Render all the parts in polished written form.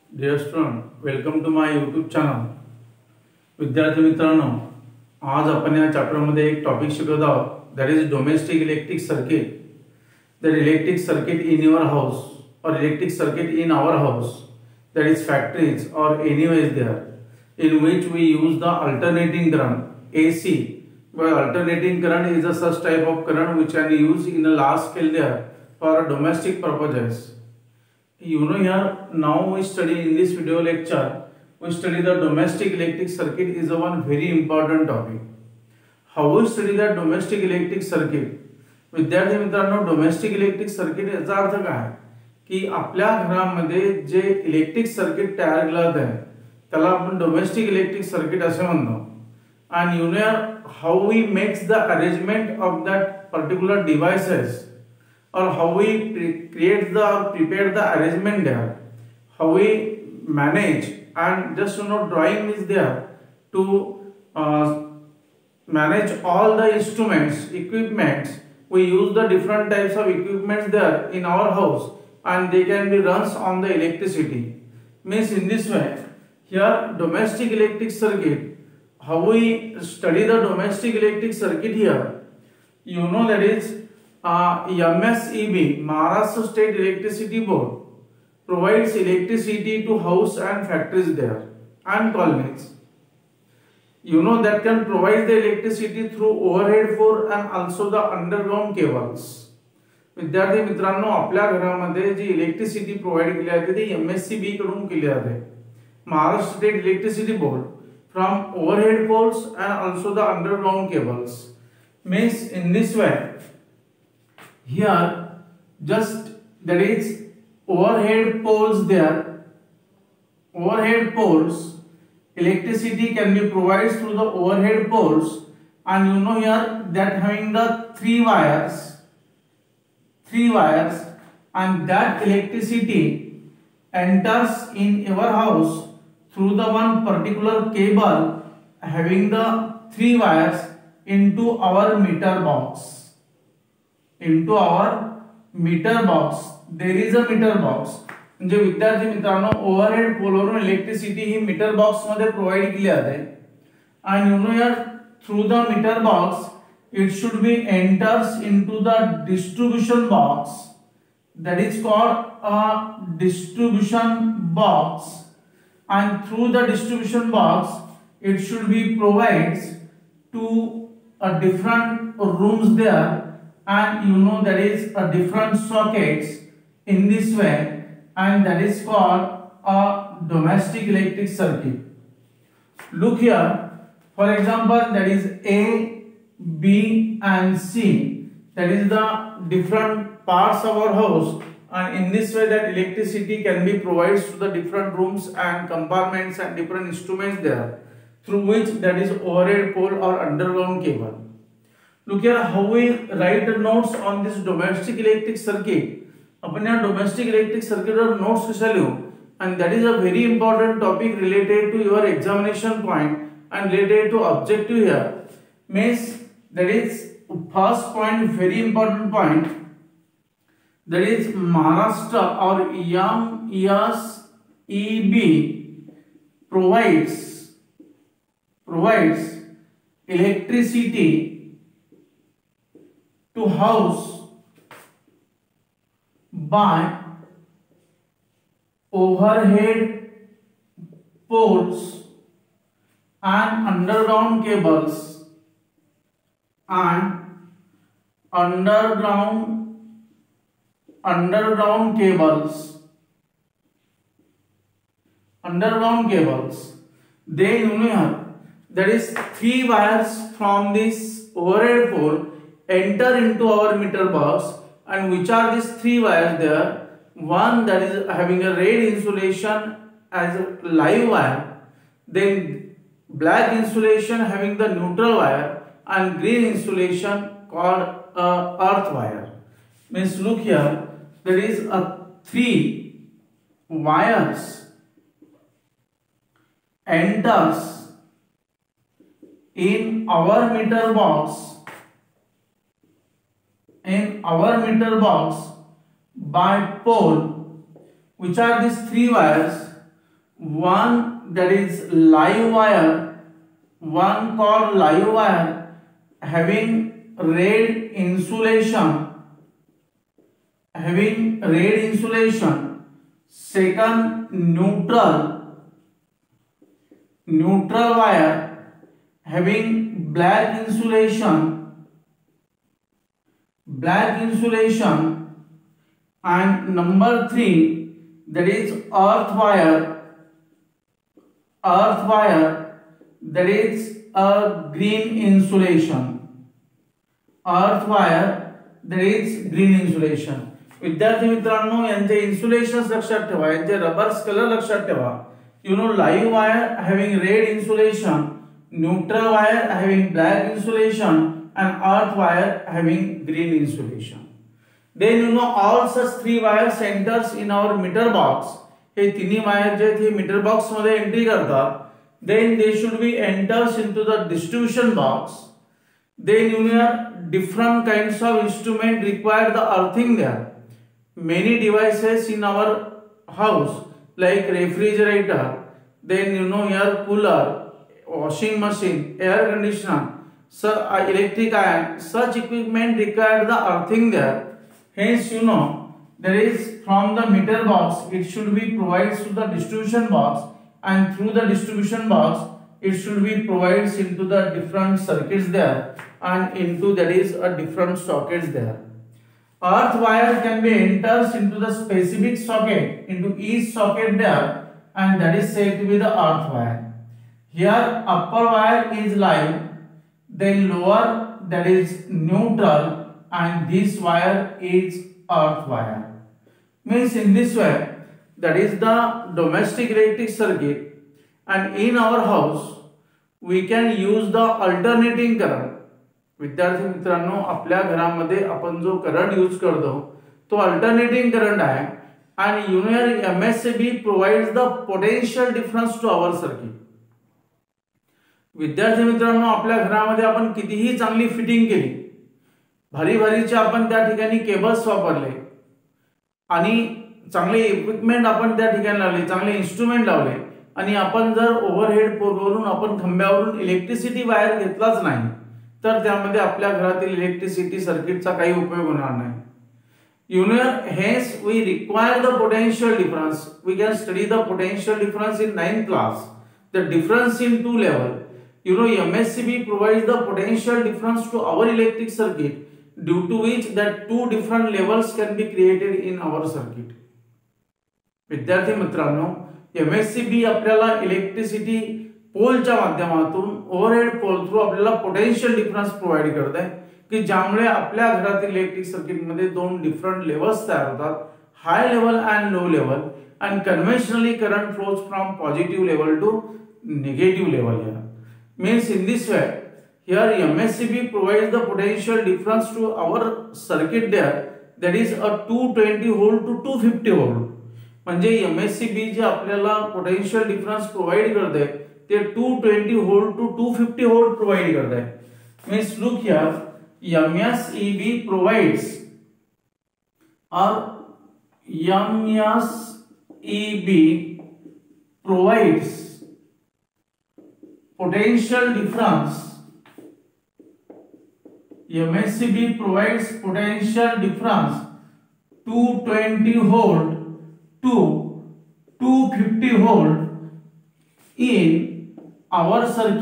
Deer student, welcome to my YouTube channel. विद्यार्थी मित्रांनो, आज आपण या चॅप्टरमध्ये एक टॉपिक शिकत आहोत, that is domestic electric circuit. The electric circuit in your house और electric circuit in our house, that is factories or anywhere there, in which we use the alternating current AC. Well, alternating current is a such type of current which can be used in a large scale there for domestic purposes. You know, here now we study in this video lecture, we study the domestic electric circuit is a one very important topic. How we study the domestic electric circuit? विद्यार्थी मित्रांनो, domestic electric circuit याचा अर्थ काय की आपल्या घरामध्ये जे electric circuit तयार केलं जात आहे त्याला आपण डोमेस्टिक इलेक्ट्रिक सर्किट असे म्हणतो. and you know how we makes the arrangement of that particular devices, or how we create the prepare the arrangement there, how we manage, and just drawing is there to manage all the instruments, equipments. We use the different types of equipments there in our house, and they can be runs on the electricity. Means in this way, here domestic electric circuit, how we study the domestic electric circuit here, you know, that is MSEB, Maharashtra State Electricity Board, provides electricity to house and factories there and colonies. You know, that can provide the electricity through overhead pole and also the underground cables. विद्यार्थी मित्रांनो, आपल्या घरामध्ये जी electricity provide केली जाते ती MSEB कडून केली जाते, Maharashtra state electricity board, from overhead poles and also the underground cables. Means in this way, here just that is overhead poles there, overhead poles, electricity can be provided through the overhead poles, and you know here that having the three wires, and that electricity enters in your house through the one particular cable having the three wires into our meter box. Into our meter box, there is a meter box. म्हणजे विद्यार्थी मित्रांनो, overhead पोलवरून electricity ही meter box मध्ये provide केली जाते, and you know here through the meter box it should be enters into the distribution box, that is called a distribution box, and through the distribution box it should be provides to a different rooms there, and you know that is a different sockets in this way, and that is called a domestic electric circuit. Look here, for example, that is A, B and C, that is the different parts of our house, and in this way that electricity can be provided to the different rooms and compartments and different instruments there, through which that is overhead pole or underground cable. Look here how we write the notes on this domestic electric circuit. अपन यहाँ domestic electric circuit और notes कशा लिहू, and that is a very important topic related to your examination point and related to objective here. Means that is first point, very important point, that is Maharashtra or MSEB provides electricity to house by overhead poles and underground cables and underground cables. Then you know that is three wires from this overhead pole enter into our meter box, and which are these three wires there? One that is having a red insulation as a live wire, then black insulation having the neutral wire, and green insulation called earth wire. Means look here, there is a three wires enters in our meter box, by pole. Which are these three wires? one that is live wire, one called live wire having red insulation, second neutral wire having black insulation, and number 3 that is earth wire that is a green insulation, विद्यार्थी मित्रांनो यांचे इन्सुलेशन्स लक्षात ठेवा, यांचे rubbers colour लक्षात ठेवा. Live wire having red insulation, neutral wire having black insulation and earth wire having green insulation. Then all such 3 wires enters in our meter box. हे तिन्ही वायर जे थे मीटर बॉक्स मध्ये एंट्री करतात. Then they should be enters into the distribution box. Then different kinds of instrument require the earthing there. Many devices in our house like refrigerator, then air cooler, washing machine, air conditioner, electric iron, such equipment require the earthing there. Hence there is from the meter box it should be provided to the distribution box, and through the distribution box it should be provided into the different circuits there and into that is a different sockets there. Earth wire can be enters into the specific socket, into each socket there, and that is said to be the earth wire. Here upper wire is live, then lower that is neutral, and this wire is earth wire. Means in this way that is the domestic electric circuit, and in our house we can use the alternating current. विद्यार्थी मित्रांनो आपल्या घरामध्ये आपण जो current use करतो तो alternating current आहे, आणि MSCB provides the potential difference to our circuit. विद्यार्थी मित्रांनो आपल्या घरामध्ये आपण कितीही चांगली फिटिंग केली, भारीचे आपण त्या ठिकाणी केबल्स वापरले आणि चांगले इक्विपमेंट आपण त्या ठिकाणी लावले, चांगले इन्स्ट्रुमेंट लावले, आणि आपण जर ओव्हरहेड पोलवरून आपण खंब्यावरून इलेक्ट्रिसिटी वायर घेतलाच नाही तर त्यामध्ये आपल्या घरातील इलेक्ट्रिसिटी सर्किटचा काही उपयोग होणार नाही. Hence we require the potential difference. We can study the potential difference in 9th class. The difference in two level. MSCB provides the potential difference to our electric circuit, due to which that two different levels can be created in our circuit. विद्यार्थी मित्रांनो MSCB आपल्याला electricity पोलच्या माध्यमातून overhead pole through आपल्याला potential difference provide करत आहे की ज्यामुळे आपल्या घरातील इलेक्ट्रिक सर्किट मध्ये दोन डिफरंट लेवल्स तयार होतात, high level and low level, and conventionally current flows from positive level to negative level. Here means in this way here MSCB provides the potential difference to our circuit there, that is a 220 volt to 250 volt. म्हणजे MSCB जे आपल्याला potential difference provide करते ते 220 volt to 250 volt provide करता है. Means look here, MSCB provides or MSCB provides potential difference. MSCB provides potential difference 220 volt to 250 volt in our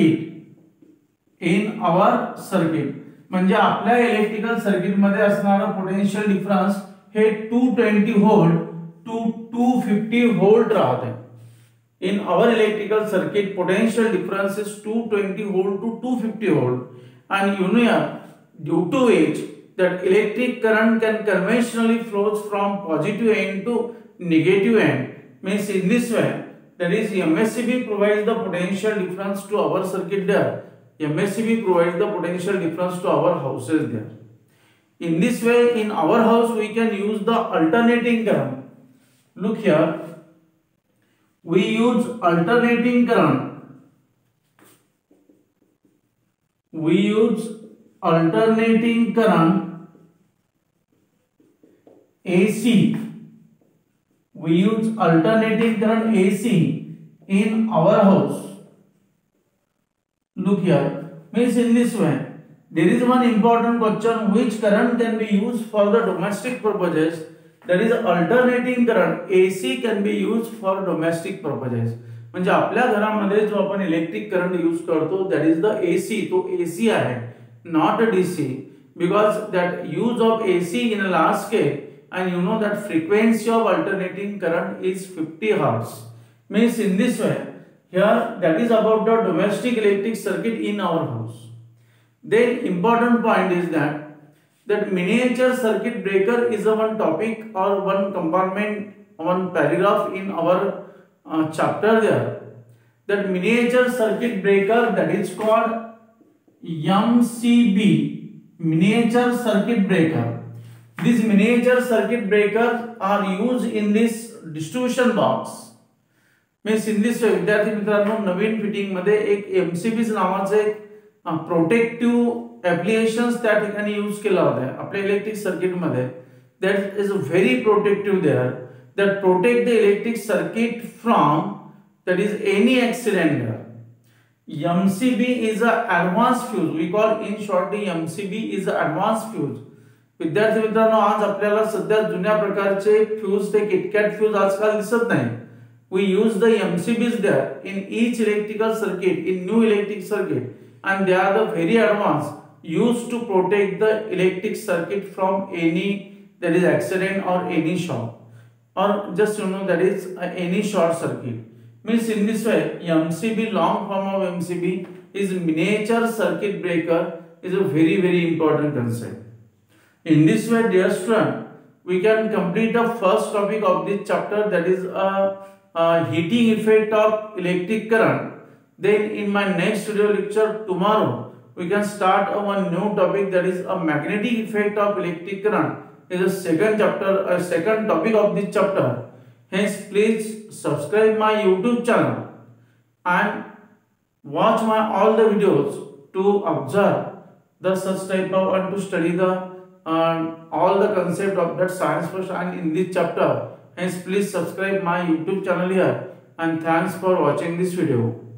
circuit. म्हणजे आपल्या electrical circuit मध्ये असणारा पोटेन्शियल डिफरन्स हे 220 volt to 250 volt राहते. In our electrical circuit potential difference is 220 volt to 250 volt, and due to which that electric current can conventionally flows from positive end to negative end. Means in this way that is MSCB provides the potential difference to our circuit there. MSCB provides the potential difference to our houses there. In this way in our house we can use the alternating current. Look here, we use alternating current. We use alternating current AC. We use alternating current AC in our house. Look here, means in this way, there is one important question: which current can be used for the domestic purposes? That is alternating current AC can be used for domestic purposes. म्हणजे आपल्या घरामध्ये जो आपण electric current use करतो that is the AC, तो AC आहे, not a DC, because that use of AC in a large scale, and you know that frequency of alternating current is 50 Hz. Means in this way, here that is about the domestic electric circuit in our house. The important point is that miniature circuit breaker is a one topic or one compartment, one paragraph in our chapter there. That miniature circuit breaker, that is called MCB, miniature circuit breaker. These miniature circuit breakers are used in this distribution box. Means in this विद्यार्थी मित्रांनो, नवीन fitting मध्ये एक MCB नावाचं एक protective applications त्या ठिकाणी use केला होता आपल्या इलेक्ट्रिक सर्किट मध्ये. That is very protective there, that protect the electric circuit from that is any accident. MCB is a advanced fuse. We call in short the MCB is a advanced fuse. विद्यार्थी मित्रांनो, आज आपल्याला सध्या जुन्या प्रकारचे fuse, ते KitKat fuse आजकाल दिसत नाही. We use the MCBs there in each electrical circuit, in new electric circuit, and they are the very advanced, used to protect the electric circuit from any that is accident or any shock, or just that is any short circuit. Means in this way, MCB, long form of MCB is miniature circuit breaker, is a very important concept. In this way, dear student, we can complete the first topic of this chapter, that is heating effect of electric current. Then in my next video lecture tomorrow, we can start one new topic, that is a magnetic effect of electric current. Is a second chapter, a second topic of this chapter. Hence, please subscribe my YouTube channel and watch my all the videos to observe the such type of and to study the all the concept of that science first and in this chapter. Hence, please subscribe my YouTube channel here, and thanks for watching this video.